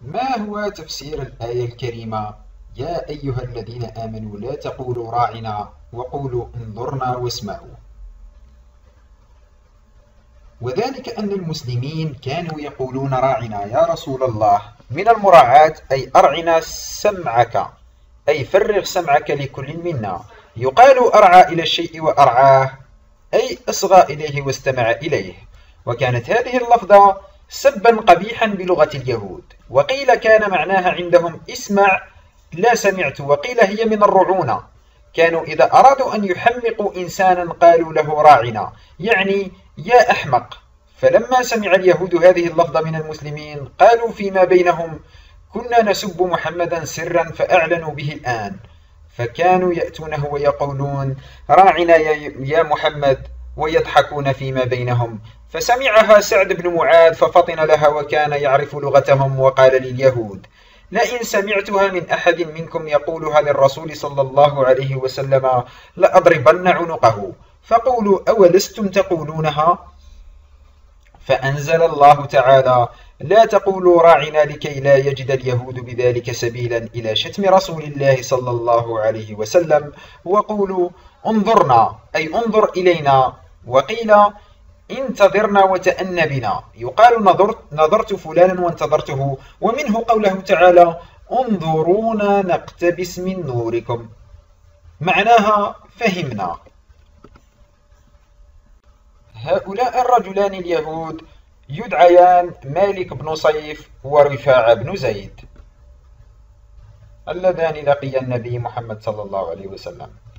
ما هو تفسير الآية الكريمة يا أيها الذين آمنوا لا تقولوا راعنا وقولوا انظرنا واسمعوا؟ وذلك أن المسلمين كانوا يقولون راعنا يا رسول الله، من المراعاة أي أرعنا سمعك، أي فرغ سمعك لكل منا. يقال أرعى إلى الشيء وأرعاه، أي أصغى إليه واستمع إليه. وكانت هذه اللفظة سبا قبيحا بلغة اليهود، وقيل كان معناها عندهم اسمع لا سمعت، وقيل هي من الرعونة. كانوا إذا أرادوا أن يحمقوا إنسانا قالوا له راعنا، يعني يا أحمق. فلما سمع اليهود هذه اللفظة من المسلمين قالوا فيما بينهم كنا نسب محمدا سرا فأعلنوا به الآن، فكانوا يأتونه ويقولون راعنا يا محمد ويضحكون فيما بينهم. فسمعها سعد بن معاذ ففطن لها وكان يعرف لغتهم، وقال لليهود لئن سمعتها من أحد منكم يقولها للرسول صلى الله عليه وسلم لأضربن عنقه، فقولوا أولستم تقولونها؟ فأنزل الله تعالى لا تقولوا راعنا لكي لا يجد اليهود بذلك سبيلا إلى شتم رسول الله صلى الله عليه وسلم، وقولوا انظرنا أي انظر إلينا. وقيل انتظرنا وتأن بنا، يقال نظرت فلانا وانتظرته. ومنه قوله تعالى انظرونا نقتبس من نوركم، معناها فهمنا. هؤلاء الرجلان اليهود يدعيان مالك بن صيف ورفاعة بن زيد، اللذان لقيا النبي محمد صلى الله عليه وسلم.